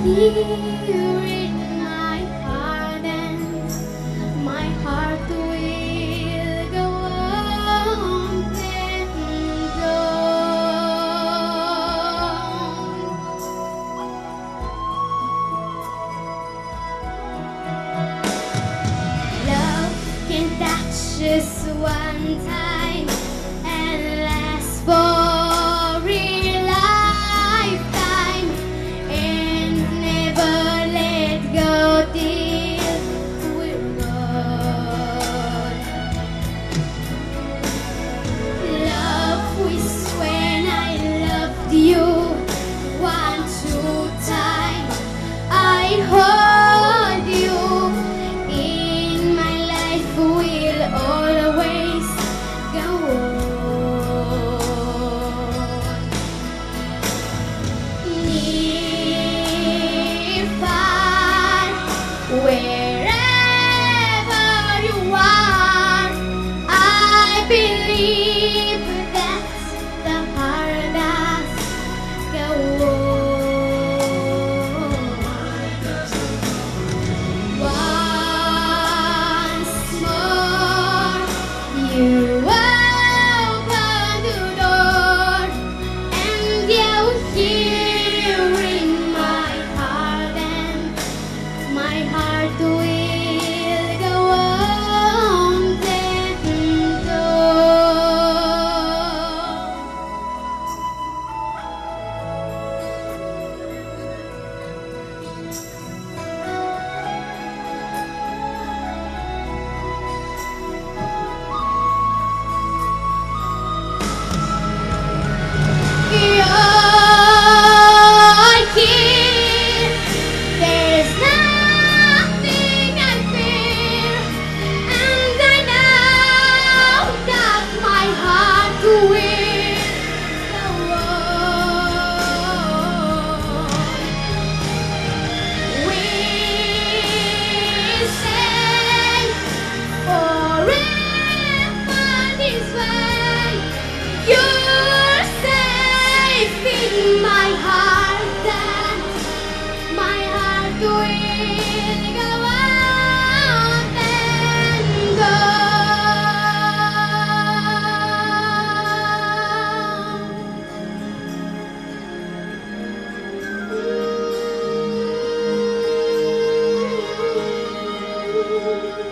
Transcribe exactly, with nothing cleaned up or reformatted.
Here in my heart, and my heart will go on and on. Love can touch us one time and last for you one two time. I hold you in my life, will always go on. Near, far, wherever you are, I believe that the heart does go on. Once more you open the door, and you hear in my heart, and my heart will go on and you're here. There's nothing I fear, and I know that my heart will go on. We'll say forever this way. You're safe in my heart, and my heart will go on and on.